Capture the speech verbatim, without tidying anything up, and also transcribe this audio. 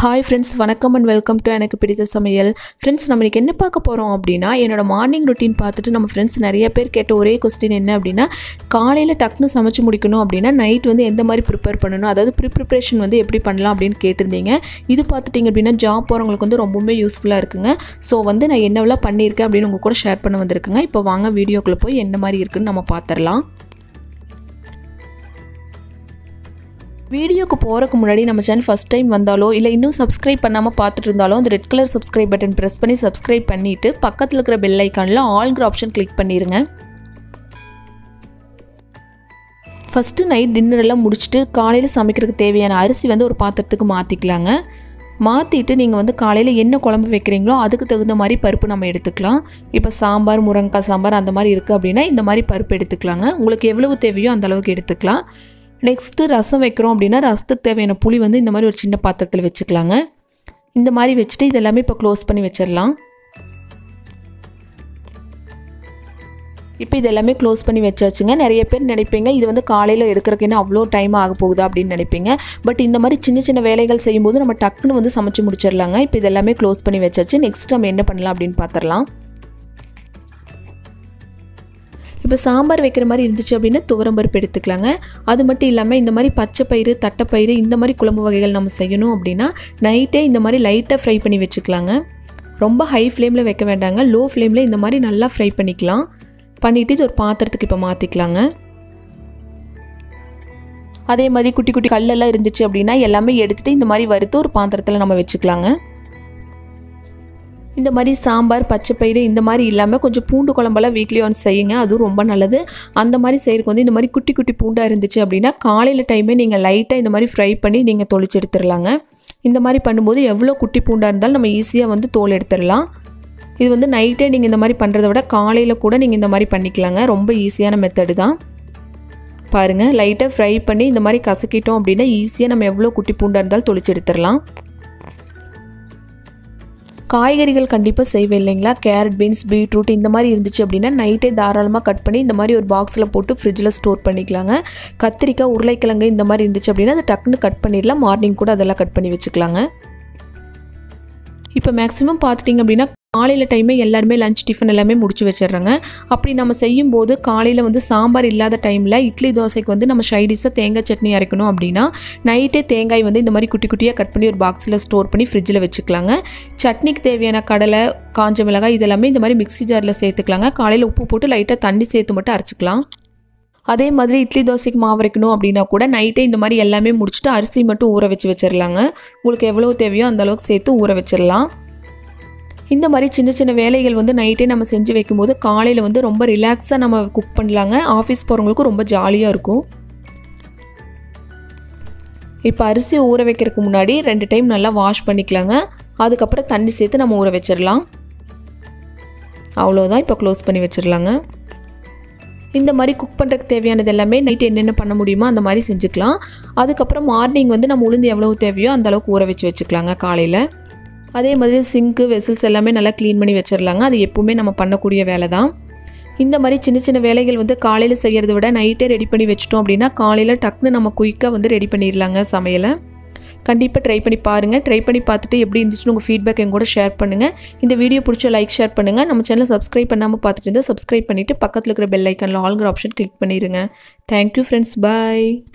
Hi friends, வணக்கம் and welcome to எனக்கு பிடித்த சமையல். Friends, நம்ம இன்னைக்கு என்ன பார்க்க போறோம் அப்படினா என்னோட மார்னிங் ரொட்டீன் பார்த்துட்டு நம்ம फ्रेंड्स நிறைய பேர் கேட்ட ஒரே क्वेश्चन என்ன அப்படினா காலையில டக்னு சமைச்சு முடிக்கணும் அப்படினா நைட் வந்து எந்த மாதிரி ப்ரிப்பேர் பண்ணனும் அதாவது ப்ரீ ப்ரிப்பரேஷன் வந்து எப்படி பண்ணலாம் அப்படினு கேட்டிருந்தீங்க. இது பார்த்துட்டீங்க அப்படினா ஜாப் போறவங்களுக்கு வந்து ரொம்பவே யூஸ்ஃபுல்லா இருக்குங்க. சோ வந்து நான் என்னவெல்லாம் பண்ணியிருக்கேன் அப்படினு உங்க கூட ஷேர் பண்ண வந்திருக்கேங்க. இப்போ வாங்க வீடியோக்குள்ள போய் என்ன மாதிரி இருக்குன்னு நம்ம பார்த்தறலாம். வீடியோக்கு போறதுக்கு முன்னாடி நம்ம சேனல் ஃபர்ஸ்ட் டைம் வந்தாலோ இல்ல இன்னும் Subscribe பண்ணாம பார்த்துட்டு இருந்தாலோ அந்த red colour Subscribe button press பண்ணி Subscribe பண்ணிட்டு பக்கத்துல இருக்கிற பெல் ஐகான்ல ஆல்ங்கற ஆப்ஷன் கிளிக் பண்ணிருங்க. ஃபர்ஸ்ட் நைட் டின்னர் எல்லாம் முடிச்சிட்டு காலையில சமைக்கிறதுக்கு தேவையான அரிசி வந்து ஒரு பாத்திரத்துக்கு மாத்திக்கலாங்க. மாத்திட்டு நீங்க வந்து காலையில என்ன குழம்பு வைக்கிறீங்களோ அதுக்கு தகுந்த மாதிரி பருப்பு நம்ம எடுத்துக்கலாம். இப்போ சாம்பார் முருங்கக்காய் சாம்பார் அந்த மாதிரி இருக்கு அப்படினா இந்த மாதிரி பருப்பு எடுத்துக்கலாங்க. உங்களுக்கு எவ்வளவு தேவையோ அந்த அளவுக்கு எடுத்துக்கலாம். நெக்ஸ்ட் ரசம் வைக்கிறோம் அப்படினா ரசத்துக்கு தேவையான புளி வந்து இந்த மாதிரி ஒரு சின்ன பாத்திரத்துல வெச்சுக்கலாங்க. இந்த மாதிரி வெச்சிட்டு இதெல்லாம் இப்ப க்ளோஸ் பண்ணி வெச்சிரலாம். இப்போ இதெல்லாம் க்ளோஸ் பண்ணி வெச்சாச்சுங்க. நிறைய பேர் நினைப்பீங்க இது வந்து காலையில எடுக்கறதுக்கு என்ன அவ்ளோ டைம் ஆக போகுதா அப்படி நினைப்பீங்க. பட் இந்த மாதிரி சின்ன சின்ன வேலைகள் செய்யும்போது நம்ம டக்குன்னு வந்து சமைச்சு முடிச்சிரலாங்க. இப்போ இதெல்லாம் க்ளோஸ் பண்ணி வெச்சாச்சு. நெக்ஸ்ட் நம்ம என்ன பண்ணலாம் அப்படினு பார்த்தறலாம். இப்போ சாம்பார் வைக்கிற மாதிரி இருந்துச்சு அப்படினா துவரம் பருப்பு எடுத்துக்கலாங்க. அது மட்டும் இல்லாம இந்த மாதிரி பச்சை பயிறு, தட்டை பயிறு இந்த மாதிரி குழம்பு வகைகள் நம்ம செய்யணும் அப்படினா நைட்டே இந்த மாதிரி லைட்டா ஃப்ரை பண்ணி வெச்சுக்கலாங்க. ரொம்ப ஹை ஃப்ளேம்ல வைக்க வேண்டாங்க. லோ ஃப்ளேம்ல இந்த மாதிரி நல்லா ஃப்ரை பண்ணிக்கலாம். பண்ணிட்டு இது ஒரு பாத்திரத்துக்கு இப்ப மாத்திக்கலாங்க. அதே மாதிரி குட்டி குட்டி கல்லெல்லாம் இருந்துச்சு அப்படினா எல்லாமே எடுத்துட்டு இந்த மாதிரி வறுத்து ஒரு பாத்திரத்துல நம்ம வெச்சுக்கலாங்க. இந்த மாதிரி சாம்பார் பச்சை பயிறு இந்த மாதிரி இல்லாம கொஞ்சம் பூண்டு குழம்பெல்லாம் வீக்லி ஒன்ஸ் செய்யுங்க. அது ரொம்ப நல்லது. அந்த மாதிரி செய்யறதுக்கு வந்து இந்த மாதிரி குட்டி குட்டி பூண்டா இருந்துச்சு அப்படினா காலையில டைமே நீங்க லைட்டா இந்த மாதிரி ஃப்ரை பண்ணி நீங்க தொளிச்சு எடுத்துறலாங்க. இந்த மாதிரி பண்ணும்போது எவ்வளவு குட்டி பூண்டா இருந்தாலும் நம்ம ஈஸியா வந்து தோல் எடுத்துறலாம். இது வந்து நைட்டே நீங்க இந்த மாதிரி பண்றதை விட காலையில கூட நீங்க இந்த மாதிரி பண்ணிக்கலாங்க. ரொம்ப ஈஸியான மெத்தட் தான். பாருங்க லைட்டா ஃப்ரை பண்ணி இந்த மாதிரி கசக்கிட்டோம் அப்படினா ஈஸியா நம்ம எவ்வளவு குட்டி பூண்டா இருந்தாலும் தொளிச்சு எடுத்துறலாம். காய்கறிகள் கண்டிப்பா செய்வே இல்லைங்களா? கேரட், பீன்ஸ், பீட்ரூட் இந்த மாதிரி இருந்துச்சு அப்படினா நைட்டே தாராளமா கட் பண்ணி இந்த மாதிரி ஒரு பாக்ஸ்ல போட்டு ஃப்ரிட்ஜ்ல ஸ்டோர் பண்ணிக்கலாங்க. கத்திரிக்காய், உருளைக்கிழங்கு இந்த மாதிரி இருந்துச்சு அப்படினா அது டக்குன்னு கட் பண்ணிரலாம். மார்னிங் கூட அதெல்லாம் கட் பண்ணி வெச்சுக்கலாங்க. இப்போ மேக்ஸिमम பாத்துட்டீங்க அப்படினா காலையில டைமே எல்லாரும் லஞ்ச் டிஃபன் எல்லாமே முடிச்சு வெச்சறாங்க. அப்படி நம்ம செய்யும்போது காலையில வந்து சாம்பார் இல்லாத டைம்ல இட்லி தோசைக்கு வந்து நம்ம சைடிஸா தேங்காய் சட்னி அரைக்கணும் அப்படினா நைட்டே தேங்காய் வந்து இந்த மாதிரி குட்டி குட்டியா கட் பண்ணி ஒரு பாக்ஸ்ல ஸ்டோர் பண்ணி ஃப்ரிட்ஜ்ல வெச்சுக்கலாங்க. சட்னிக்கு தேவையான கடலை, காஞ்ச மிளகாய் இதெல்லாம் இந்த மாதிரி மிக்ஸி ஜார்ல சேர்த்துக்கலாங்க. காலையில உப்பு போட்டு லைட்டா தண்ணி சேர்த்து மட்டும் அரைச்சுக்கலாம். அதே மாதிரி இட்லி தோசைக்கு மாவு அரைக்கணும் அப்படினா கூட நைட்டே இந்த மாதிரி எல்லாமே முடிச்சிட்டு அரிசி மட்டும் ஊற வெச்சு வெச்சிரலாங்க. உங்களுக்கு எவ்வளவு தேவையோ அந்த அளவுக்கு சேர்த்து ஊற வெச்சிரலாம். இந்த மாதிரி சின்ன சின்ன வேலைகள் வந்து நைட்டே நம்ம செஞ்சு வைக்கும்போது காலையில வந்து ரொம்ப ரிலாக்ஸா நம்ம குக் பண்ணலாங்க. ஆபீஸ் போறவங்களுக்கு ரொம்ப ஜாலியா இருக்கும். இப்போ அரிசி ஊற வைக்கிறதுக்கு முன்னாடி ரெண்டு டைம் நல்லா வாஷ் பண்ணிக்கலாங்க. அதுக்கு அப்புறம் தண்ணி சேர்த்து நம்ம ஊற வெச்சிரலாம். அவ்வளவுதான். இப்போ க்ளோஸ் பண்ணி வெச்சிரலாங்க. இந்த மாதிரி குக் பண்றதுக்கு தேவையானது எல்லாமே நைட் என்னென்ன பண்ண முடியுமோ அந்த மாதிரி செஞ்சுக்கலாம். அதுக்கு அப்புறம் மார்னிங் வந்து நம்ம உளுந்து எவ்வளவு தேவையோ அந்த அளவுக்கு ஊற வெச்சு வெச்சுக்கலாங்க காலையில. அதே மாதிரி சிங்க், வெசல்ஸ் எல்லாமே நல்லா க்ளீன் பண்ணி வெச்சிரலாங்க. அது எப்பவுமே நம்ம பண்ணக்கூடிய வேலை தான். இந்த மாதிரி சின்ன சின்ன வேலைகள் வந்து காலையில செய்யறதை விட நைட்டே ரெடி பண்ணி வெச்சிட்டோம் அப்படினா காலையில டக்குன்னு நம்ம குயிக்கா வந்து ரெடி பண்ணிரலாங்க சமையலை. கண்டிப்பா ட்ரை பண்ணி பாருங்க. ட்ரை பண்ணி பார்த்துட்டு எப்படி இருந்துச்சுன்னு உங்க ஃபீட்பேக் என் கூட ஷேர் பண்ணுங்க. இந்த வீடியோ பிடிச்சா லைக் ஷேர் பண்ணுங்க. நம்ம சேனலை Subscribe பண்ணாம பார்த்துட்டு இருந்தா Subscribe பண்ணிட்டு பக்கத்துல இருக்கிற பெல் ஐகான்ல ஆல்ங்கற ஆப்ஷன் கிளிக் பண்ணிருங்க. Thank you friends. Bye.